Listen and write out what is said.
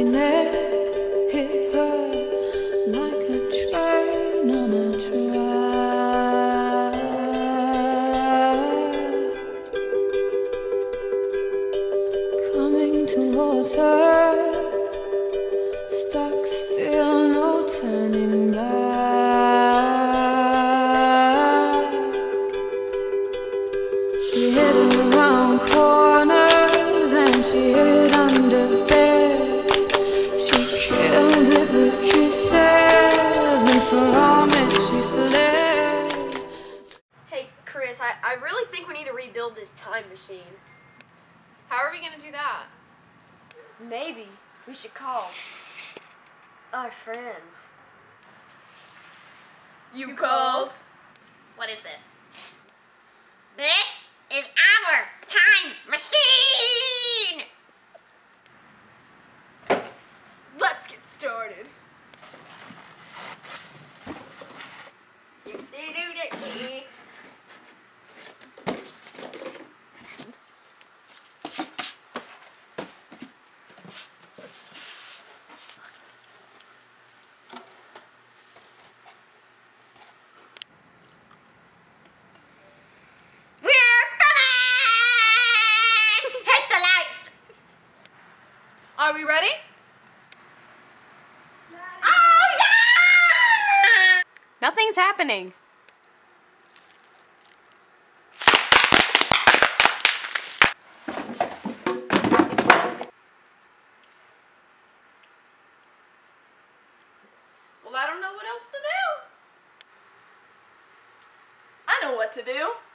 happiness hit her like a train on a track. Coming towards her, stuck still, no turning back. She hid around corners and she hid under beds. She killed it with kisses, and from it she fled. Hey, Chris, I really think we need to rebuild this time machine. How are we gonna do that? Maybe we should call our friend. You called? What is this? This is our time machine! Let's get started. Are we ready? Oh, yeah! Nothing's happening. Well, I don't know what else to do. I know what to do.